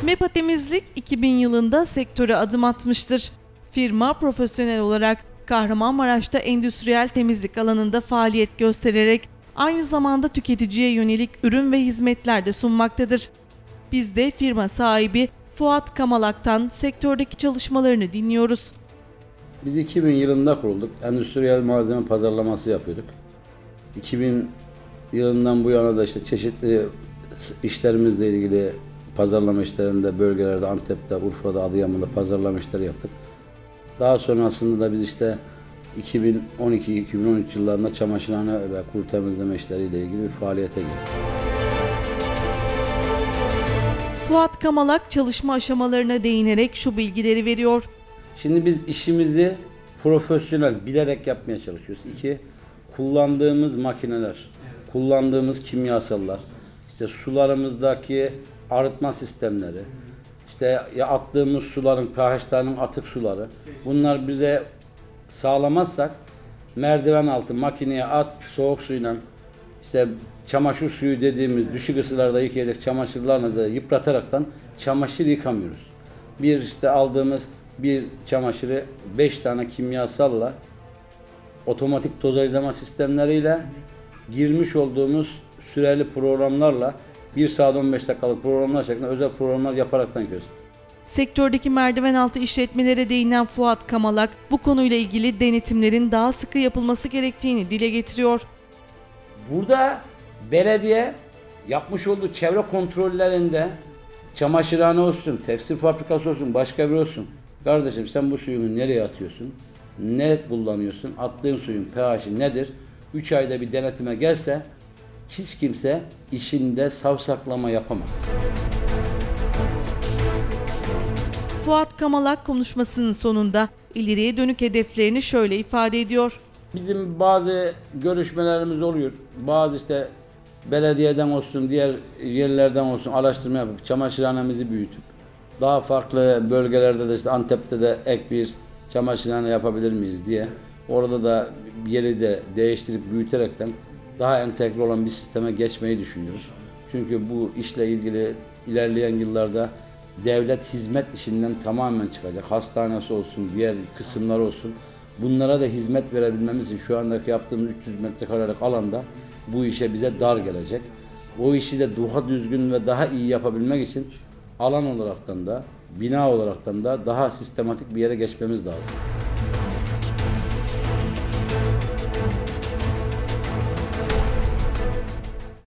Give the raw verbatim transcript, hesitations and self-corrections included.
MEPA Temizlik iki bin yılında sektöre adım atmıştır. Firma profesyonel olarak Kahramanmaraş'ta endüstriyel temizlik alanında faaliyet göstererek aynı zamanda tüketiciye yönelik ürün ve hizmetler de sunmaktadır. Biz de firma sahibi Fuat Kamalak'tan sektördeki çalışmalarını dinliyoruz. Biz iki bin yılında kurulduk. Endüstriyel malzeme pazarlaması yapıyorduk. iki bin yılından bu yana da işte çeşitli işlerimizle ilgili pazarlama işlerinde bölgelerde Antep'te, Urfa'da, Adıyaman'da pazarlama işleri yaptık. Daha sonrasında da biz işte iki bin on iki iki bin on üç yıllarında çamaşırhane ve kuru temizleme işleriyle ilgili bir faaliyete girdik. Fuat Kamalak çalışma aşamalarına değinerek şu bilgileri veriyor. Şimdi biz işimizi profesyonel bilerek yapmaya çalışıyoruz. İki, kullandığımız makineler, kullandığımız kimyasallar, işte sularımızdaki arıtma sistemleri, işte ya attığımız suların pH'lerinin atık suları, bunlar bize sağlamazsak merdiven altı makineye at, soğuk suyla, işte çamaşır suyu dediğimiz düşük ısılarda yıkayacak çamaşırlarla da yıprataraktan çamaşır yıkamıyoruz. Bir işte aldığımız bir çamaşırı beş tane kimyasalla, otomatik dozajlama sistemleriyle, girmiş olduğumuz süreli programlarla bir saat on beş dakikalık programlar şeklinde özel programlar yaparaktan yapıyoruz. Sektördeki merdiven altı işletmelere değinen Fuat Kamalak bu konuyla ilgili denetimlerin daha sıkı yapılması gerektiğini dile getiriyor. Burada belediye yapmış olduğu çevre kontrollerinde çamaşırhane olsun, tekstil fabrikası olsun, başka bir olsun. Kardeşim sen bu suyunu nereye atıyorsun? Ne kullanıyorsun? Attığın suyun pH'i nedir? üç ayda bir denetime gelse hiç kimse işinde savsaklama yapamaz. Fuat Kamalak konuşmasının sonunda ileriye dönük hedeflerini şöyle ifade ediyor. Bizim bazı görüşmelerimiz oluyor. Bazı işte belediyeden olsun, diğer yerlerden olsun araştırma yapıp çamaşırhanemizi büyütüp daha farklı bölgelerde de işte Antep'te de ek bir çamaşırhane yapabilir miyiz diye orada da yeri de değiştirip büyüterekten daha entegre olan bir sisteme geçmeyi düşünüyoruz. Çünkü bu işle ilgili ilerleyen yıllarda devlet hizmet işinden tamamen çıkacak. Hastanesi olsun, diğer kısımlar olsun. Bunlara da hizmet verebilmemiz için şu andaki yaptığımız üç yüz metrekarelik alanda bu işe bize dar gelecek. O işi de daha düzgün ve daha iyi yapabilmek için alan olaraktan da, bina olaraktan da daha sistematik bir yere geçmemiz lazım.